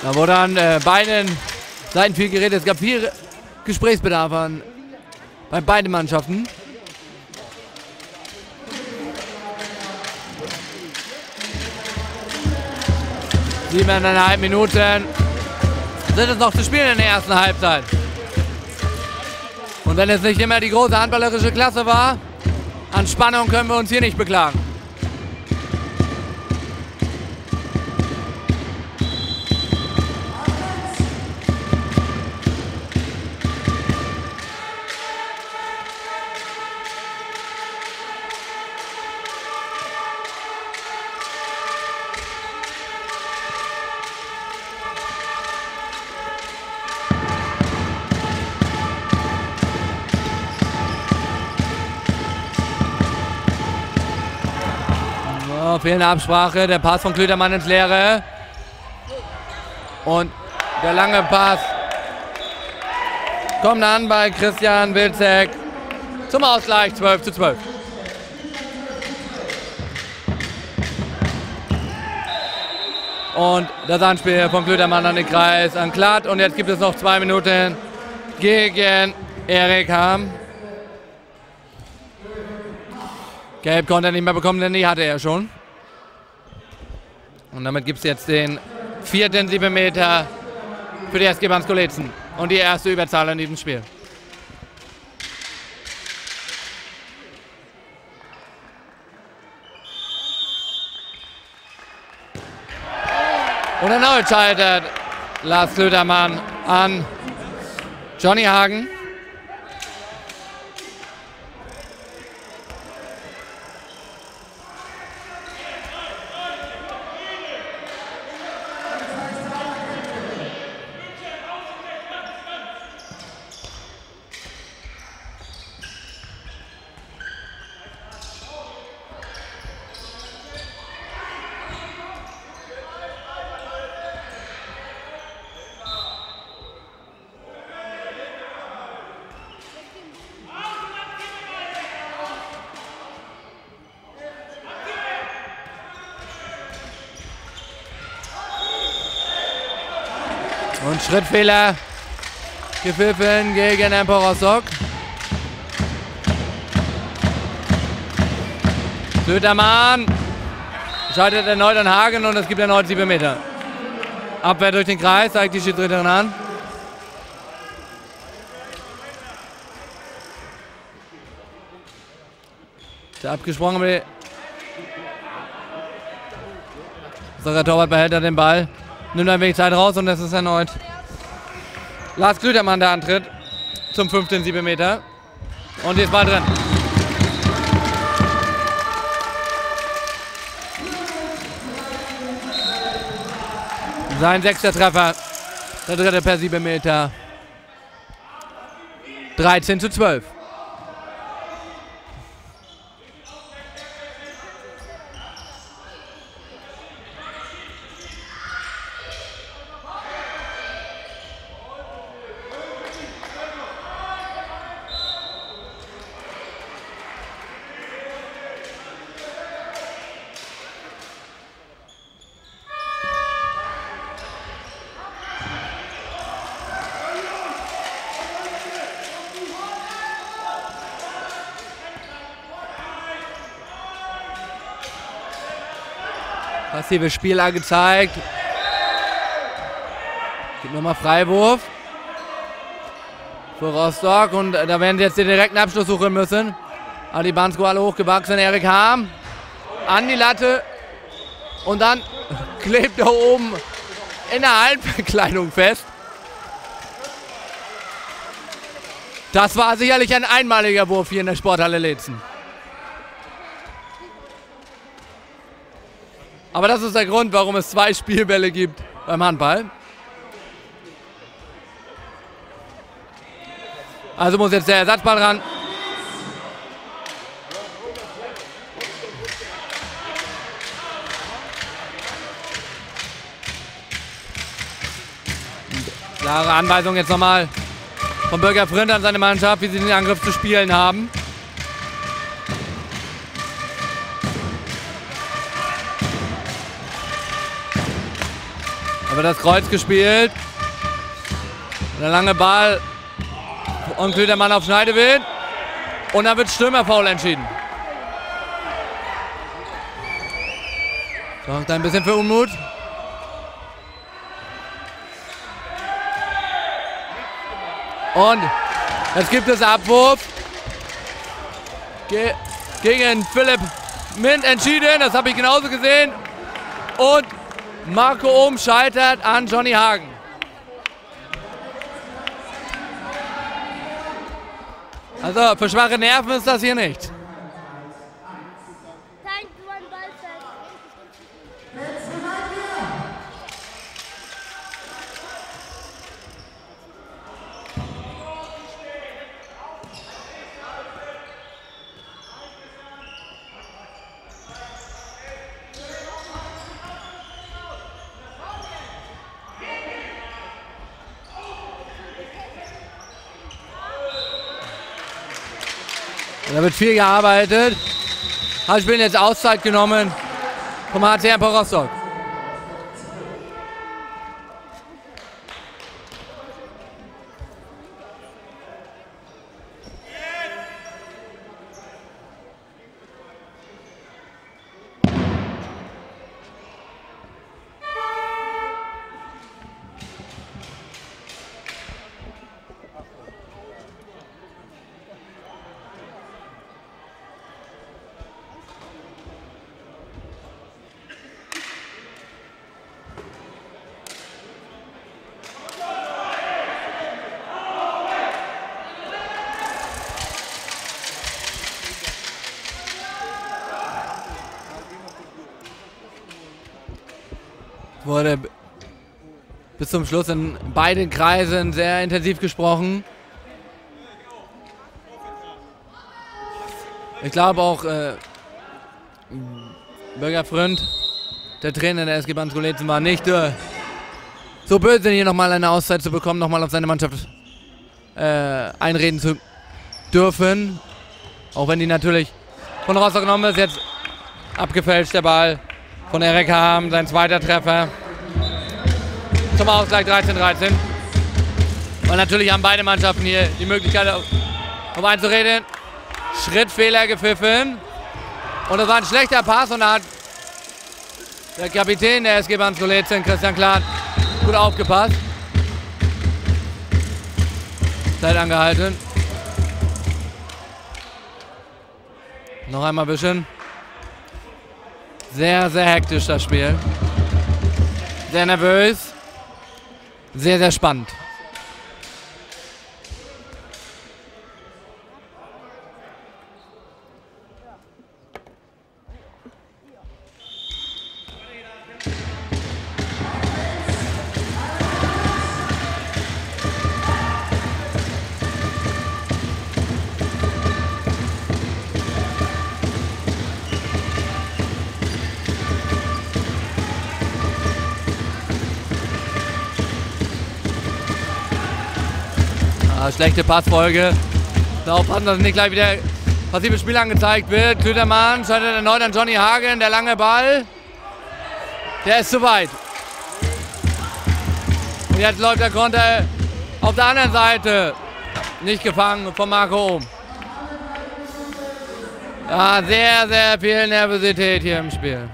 Da wurde an beiden Seiten viel geredet. Es gab viel Gesprächsbedarf bei beiden Mannschaften. Siebeneinhalb Minuten sind es noch zu spielen in der ersten Halbzeit. Und wenn es nicht immer die große handballerische Klasse war, an Spannung können wir uns hier nicht beklagen. Fehlende Absprache, der Pass von Klötermann ins Leere. Und der lange Pass kommt an bei Christian Wilczek zum Ausgleich 12:12. Und das Anspiel von Klötermann an den Kreis an Klatt. Und jetzt gibt es noch 2 Minuten gegen Erik Ham. Gelb konnte er nicht mehr bekommen, denn die hatte er schon. Und damit gibt es jetzt den 4. 7 Meter für die SG Bansko-Leetzen und die erste Überzahl in diesem Spiel. Und erneut scheitert Lars Klötermann an Johnny Hagen. Und Schrittfehler gepfiffen gegen Empor Rostock. Klötermann scheitert erneut an Hagen und es gibt erneut 7 Meter. Abwehr durch den Kreis, zeigt die Schiedsrichterin an. Der abgesprungen. Der Torwart behält den Ball. Nimmt ein wenig Zeit raus und es ist erneut Lars Klötermann, der antritt zum 15 7 Meter. Und hier ist Ball drin. Sein 6. Treffer. Der 3. per 7 Meter. 13:12. Passives Spiel angezeigt. Gibt nochmal Freiwurf für Rostock und da werden sie jetzt den direkten Abschluss suchen müssen. Aber die Bansko alle hochgewachsen. Erik Ham an die Latte und dann klebt er oben in der Halbverkleidung fest. Das war sicherlich ein einmaliger Wurf hier in der Sporthalle Leetzen. Aber das ist der Grund, warum es 2 Spielbälle gibt beim Handball. Also muss jetzt der Ersatzball ran. Klare Anweisung jetzt nochmal von Bürger Frind an seine Mannschaft, wie sie den Angriff zu spielen haben. Da wird das Kreuz gespielt. Der lange Ball und Klüdermann auf Schneidewind. Und dann wird Stürmerfoul entschieden. Sorgt ein bisschen für Unmut. Und jetzt gibt es Abwurf gegen Philipp Mint entschieden. Das habe ich genauso gesehen. Und Marco Ohm scheitert an Johnny Hagen. Also für schwache Nerven ist das hier nicht. Da wird viel gearbeitet. Ich bin jetzt Auszeit genommen vom HC Empor Rostock. Wurde bis zum Schluss in beiden Kreisen sehr intensiv gesprochen. Ich glaube auch Bürger Fründ, der Trainer der SG Banskolezen, war nicht so böse, hier nochmal eine Auszeit zu bekommen, nochmal auf seine Mannschaft einreden zu dürfen. Auch wenn die natürlich von Rostock genommen ist, jetzt abgefälscht der Ball von Erik Ham, sein zweiter Treffer zum Ausgleich 13:13. Und natürlich haben beide Mannschaften hier die Möglichkeit, auf einzureden. Schrittfehler gepfiffen. Und das war ein schlechter Pass und da hat der Kapitän der SG Banskolezen, Christian Klahn, gut aufgepasst. Zeit angehalten. Noch einmal wischen. Sehr, sehr hektisch das Spiel. Sehr nervös. Sehr, sehr spannend. Schlechte Passfolge. Da aufpassen, dass nicht gleich wieder passives Spiel angezeigt wird. Klüdermann scheitert erneut an Johnny Hagen. Der lange Ball. Der ist zu weit. Und jetzt läuft der Konter auf der anderen Seite. Nicht gefangen von Marco Ohm. Ja, sehr, sehr viel Nervosität hier im Spiel.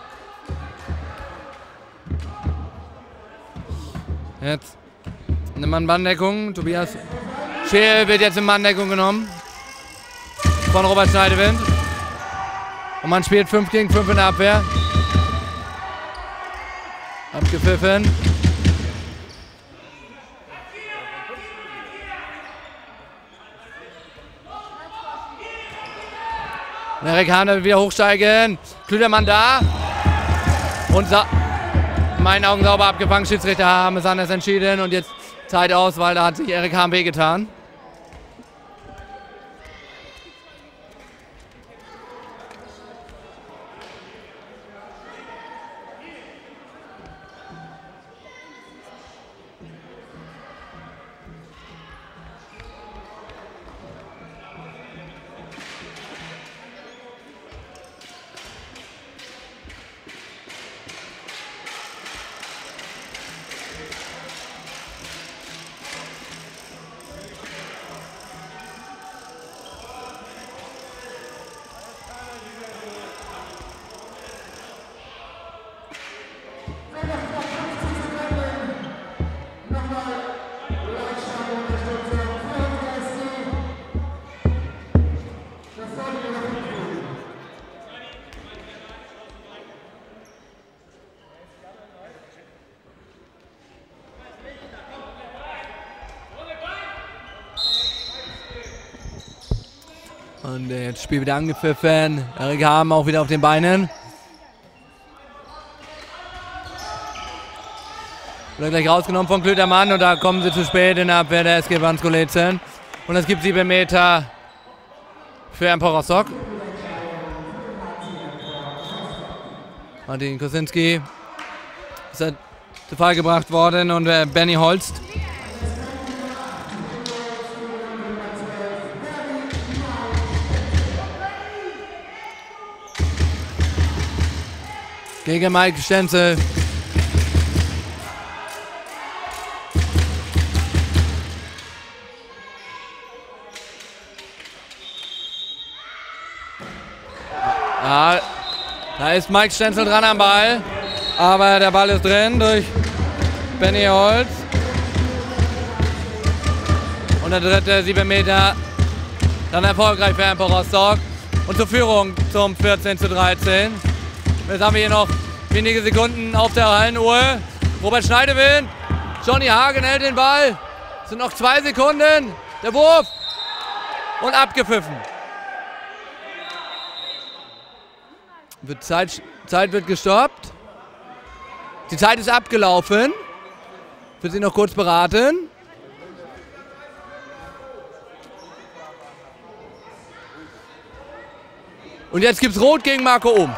Jetzt eine Mann-Manndeckung. Tobias Scheel wird jetzt in Manndeckung genommen von Robert Schneidewind. Und man spielt 5 gegen 5 in der Abwehr. Abgepfiffen. Erik Hahn wird wieder hochsteigen. Klüdermann da. Und in meinen Augen sauber abgefangen. Schiedsrichter haben es anders entschieden. Und jetzt Zeit aus, weil da hat sich Erik Hahn wehgetan. Und jetzt Spiel wieder angepfiffen. Erik Harm auch wieder auf den Beinen. Wird gleich rausgenommen von Klütermann und da kommen sie zu spät in der Abwehr der SG Bansko-Lezen. Und es gibt 7 Meter für Emper Rostock. Martin Kosinski ist zu Fall gebracht worden und Benny Holst. Gegen Mike Stenzel. Ja, da ist Mike Stenzel dran am Ball, aber der Ball ist drin durch Benny Holz. Und der dritte 7 Meter, dann erfolgreich für Emper Rostock und zur Führung zum 14:13. Jetzt haben wir hier noch wenige Sekunden auf der Hallenuhr. Robert Schneidewind, Johnny Hagen hält den Ball. Es sind noch 2 Sekunden, der Wurf und abgepfiffen. Zeit wird gestoppt. Die Zeit ist abgelaufen. Ich will Sie noch kurz beraten. Und jetzt gibt es Rot gegen Marco Ohm.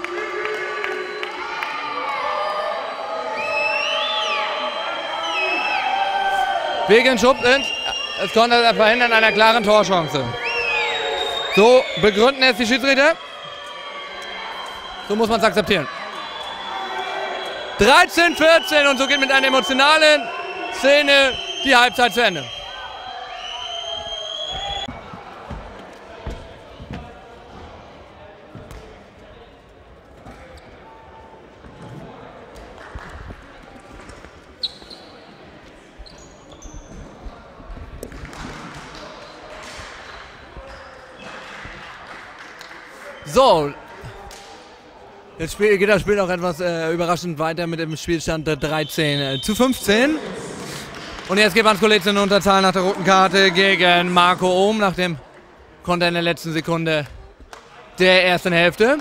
Wegen Schubs es konnte das Verhindern einer klaren Torchance. So begründen es die Schiedsrichter. So muss man es akzeptieren. 13:14 und so geht mit einer emotionalen Szene die Halbzeit zu Ende. So. Jetzt geht das Spiel auch etwas überraschend weiter mit dem Spielstand 13:15. Und jetzt geht Bansko-Lezen in Unterzahl nach der roten Karte gegen Marco Ohm nach dem Konter in der letzten Sekunde der ersten Hälfte.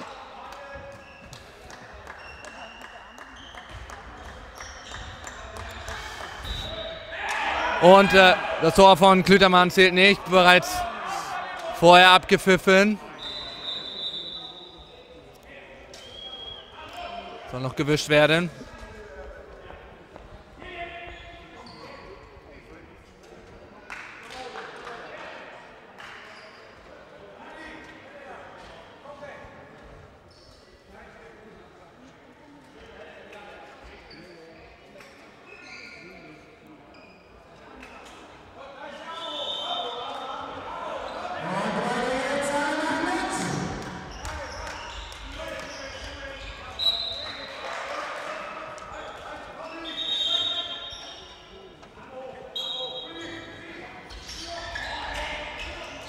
Und das Tor von Klütermann zählt nicht, bereits vorher abgepfiffen. Soll noch gewischt werden.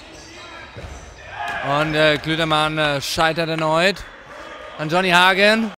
Und Klütermann scheitert erneut an Johnny Hagen.